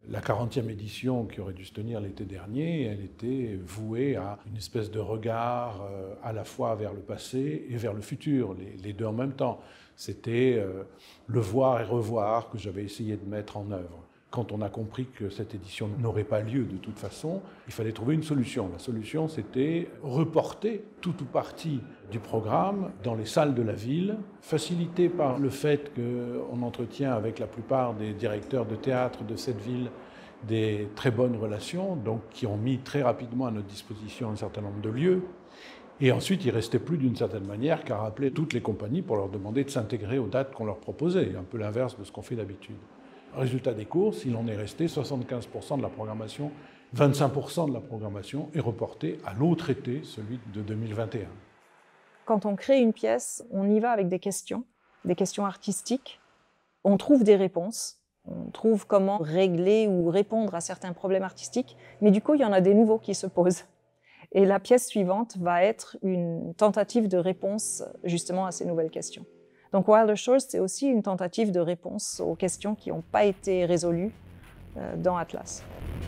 La 40e édition qui aurait dû se tenir l'été dernier, elle était vouée à une espèce de regard à la fois vers le passé et vers le futur, les deux en même temps. C'était le voir et revoir que j'avais essayé de mettre en œuvre. Quand on a compris que cette édition n'aurait pas lieu de toute façon, il fallait trouver une solution. La solution, c'était reporter tout ou partie du programme dans les salles de la ville, facilité par le fait qu'on entretient avec la plupart des directeurs de théâtre de cette ville des très bonnes relations, donc qui ont mis très rapidement à notre disposition un certain nombre de lieux. Et ensuite, il ne restait plus d'une certaine manière qu'à rappeler toutes les compagnies pour leur demander de s'intégrer aux dates qu'on leur proposait, un peu l'inverse de ce qu'on fait d'habitude. Résultat des courses, il en est resté 75% de la programmation, 25% de la programmation est reportée à l'autre été, celui de 2021. Quand on crée une pièce, on y va avec des questions artistiques. On trouve des réponses, on trouve comment régler ou répondre à certains problèmes artistiques, mais du coup, il y en a des nouveaux qui se posent. Et la pièce suivante va être une tentative de réponse justement à ces nouvelles questions. Donc Wilder Shores, c'est aussi une tentative de réponse aux questions qui n'ont pas été résolues dans Atlas.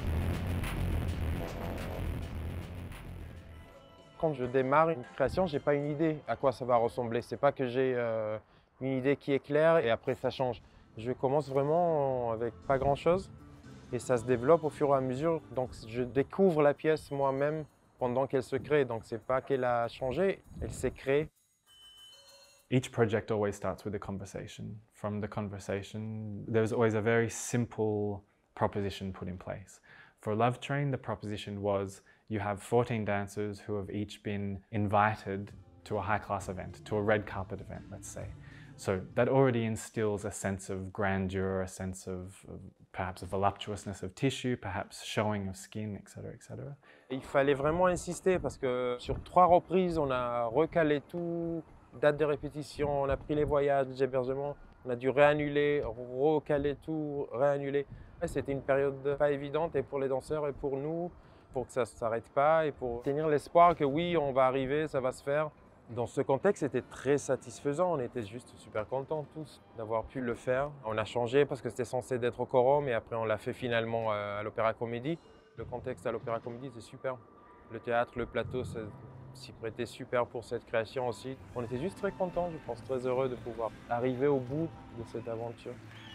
Quand je démarre une création, je n'ai pas une idée à quoi ça va ressembler. C'est pas que j'ai une idée qui est claire et après ça change. Je commence vraiment avec pas grand-chose et ça se développe au fur et à mesure. Donc je découvre la pièce moi-même pendant qu'elle se crée. Donc c'est pas qu'elle a changé, elle s'est créée. Each project always starts with a conversation. From the conversation, there's always a very simple proposition put in place. For Love Train, the proposition was you have 14 dancers who have each been invited to a high-class event, to a red carpet event, let's say. So that already instills a sense of grandeur, a sense of perhaps a voluptuousness of tissue, perhaps showing of skin, etc., etc. Il fallait vraiment insister parce que sur 3 reprises, on a recalé tout. Date de répétition, on a pris les voyages, les hébergements, on a dû réannuler, recaler tout, réannuler. C'était une période pas évidente et pour les danseurs et pour nous, pour que ça ne s'arrête pas et pour tenir l'espoir que oui, on va arriver, ça va se faire. Dans ce contexte, c'était très satisfaisant, on était juste super contents tous d'avoir pu le faire. On a changé parce que c'était censé être au Corum et après on l'a fait finalement à l'Opéra Comédie. Le contexte à l'Opéra Comédie, c'est super. Le théâtre, le plateau, s'y prêtait super pour cette création aussi. On était juste très contents, je pense, très heureux de pouvoir arriver au bout de cette aventure.